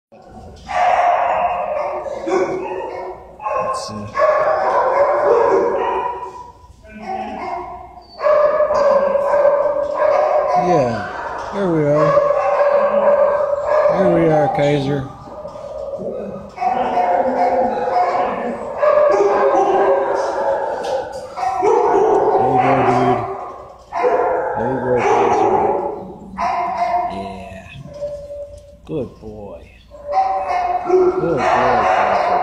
Let's see. Yeah, here we are. Here we are, Kaiser. There you go, dude. There you go, Kaiser. Yeah. Good boy. Good boy, Kaiser.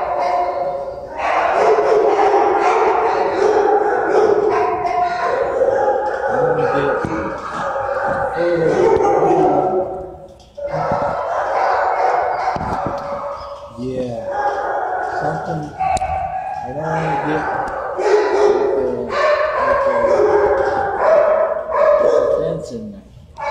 I'm gonna get yeah, something. I don't want to get like a fence in there.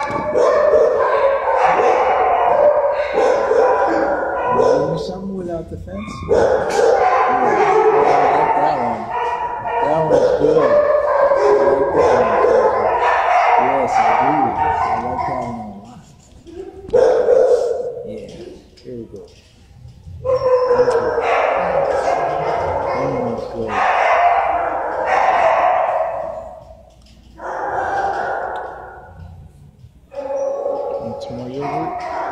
Give me something without the fence. Yeah, I like that one. That one's good. I like that one. Yes, I do. I like that one a lot. Yeah, here we go. That one's good. Need some more yogurt?